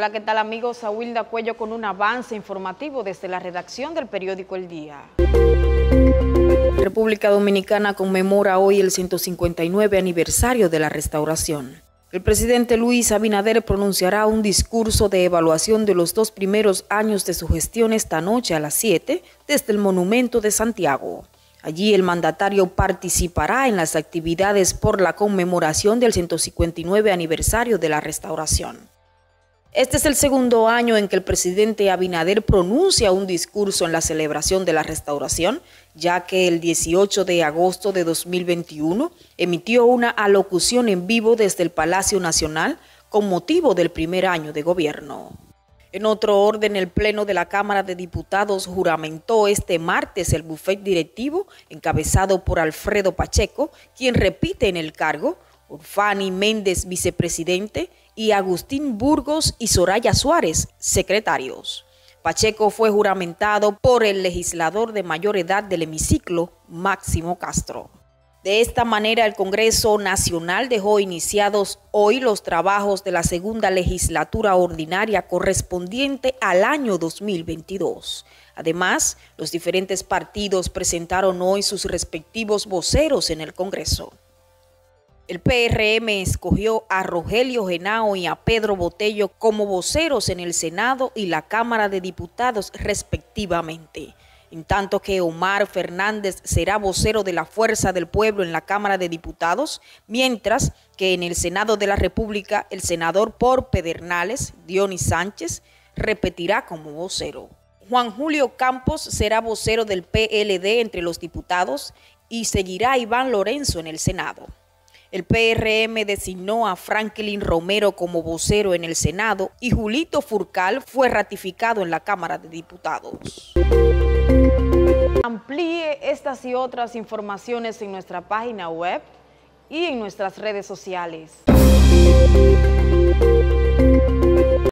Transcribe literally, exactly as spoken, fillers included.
Hola, ¿qué tal amigos? Awilda Cuello con un avance informativo desde la redacción del periódico El Día. República Dominicana conmemora hoy el ciento cincuenta y nueve aniversario de la Restauración. El presidente Luis Abinader pronunciará un discurso de evaluación de los dos primeros años de su gestión esta noche a las siete desde el Monumento de Santiago. Allí el mandatario participará en las actividades por la conmemoración del ciento cincuenta y nueve aniversario de la Restauración. Este es el segundo año en que el presidente Abinader pronuncia un discurso en la celebración de la Restauración, ya que el dieciocho de agosto de dos mil veintiuno emitió una alocución en vivo desde el Palacio Nacional con motivo del primer año de gobierno. En otro orden, el Pleno de la Cámara de Diputados juramentó este martes el bufete directivo encabezado por Alfredo Pacheco, quien repite en el cargo, Urfani Méndez, vicepresidente, y Agustín Burgos y Soraya Suárez, secretarios. Pacheco fue juramentado por el legislador de mayor edad del hemiciclo, Máximo Castro. De esta manera, el Congreso Nacional dejó iniciados hoy los trabajos de la segunda legislatura ordinaria correspondiente al año dos mil veintidós. Además, los diferentes partidos presentaron hoy sus respectivos voceros en el Congreso. El P R M escogió a Rogelio Genao y a Pedro Botello como voceros en el Senado y la Cámara de Diputados respectivamente, en tanto que Omar Fernández será vocero de la Fuerza del Pueblo en la Cámara de Diputados, mientras que en el Senado de la República el senador por Pedernales, Dionis Sánchez, repetirá como vocero. Juan Julio Campos será vocero del P L D entre los diputados y seguirá Iván Lorenzo en el Senado. El P R M designó a Franklin Romero como vocero en el Senado y Julito Furcal fue ratificado en la Cámara de Diputados. Amplíe estas y otras informaciones en nuestra página web y en nuestras redes sociales.